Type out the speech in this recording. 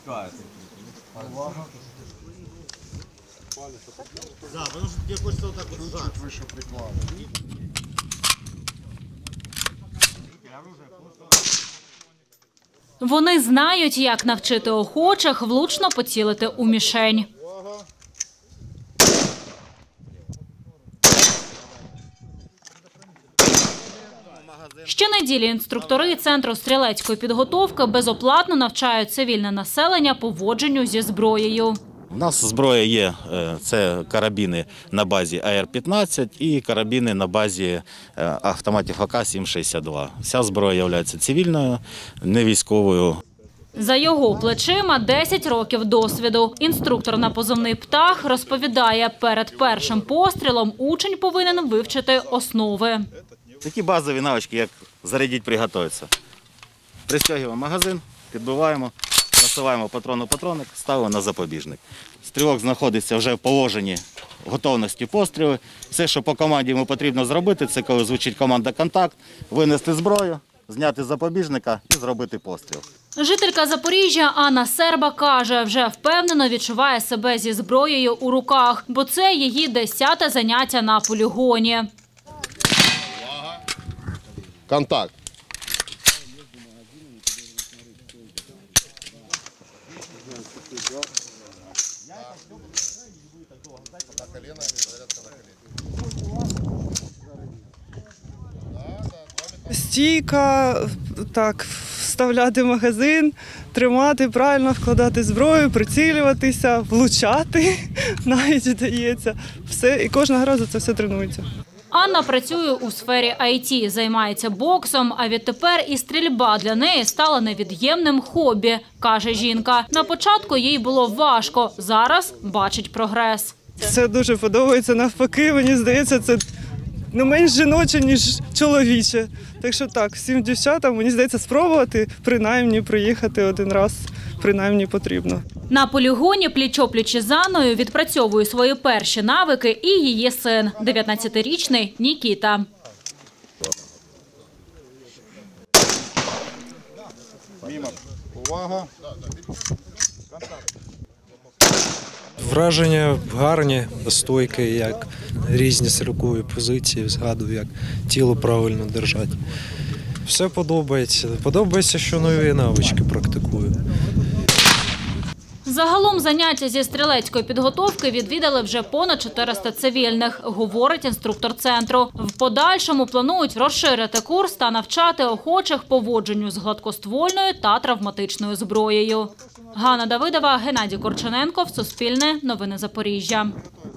опускается. Да, потому что тебе хочется вот так вот сжать. Выше приклада. Вони знають, як навчити охочих влучно поцілити у мішень. Щонеділі інструктори Центру стрілецької підготовки безоплатно навчають цивільне населення поводженню зі зброєю. У нас зброя є, це карабіни на базі АР-15 і карабіни на базі автоматів АК-762. Вся зброя є цивільною, не військовою. За його плечима 10 років досвіду. Інструктор на позивний «Птах» розповідає, перед першим пострілом учень повинен вивчити основи. Такі базові навички, як зарядити, приготуватися. Пристягуємо магазин, підбиваємо, насуваємо патрон у патронник, ставимо на запобіжник. Стрілок знаходиться вже в положенні готовності пострілу. Все, що по команді йому потрібно зробити, це коли звучить команда «Контакт», винести зброю, зняти з запобіжника і зробити постріл. Жителька Запоріжжя Анна Серба каже, вже впевнено відчуває себе зі зброєю у руках, бо це її 10-те заняття на полігоні. Контакт. Стійка, так, вставляти магазин, тримати, правильно вкладати зброю, прицілюватися, влучати навіть вдається. Все, і кожного разу це все тренується. Анна працює у сфері IT, займається боксом, а відтепер і стрільба для неї стала невід'ємним хобі, каже жінка. На початку їй було важко, зараз бачить прогрес. Це дуже подобається, навпаки, мені здається, це менш жіноче, ніж чоловіче. Так що так, всім дівчатам, мені здається, спробувати, принаймні приїхати один раз, принаймні потрібно. На полігоні пліч-опліч із Анною відпрацьовує свої перші навики і її син, 19-річний Нікіта. Увага. Враження гарні, стойкі, як різні стрілкові позиції, згадую, як тіло правильно держати. Все подобається. Подобається, що нові навички практикую. Загалом заняття зі стрілецької підготовки відвідали вже понад 400 цивільних, говорить інструктор центру. В подальшому планують розширити курс та навчати охочих поводженню з гладкоствольною та травматичною зброєю. Ганна Давидова, Геннадій Корчененков, Суспільне, Новини Запоріжжя.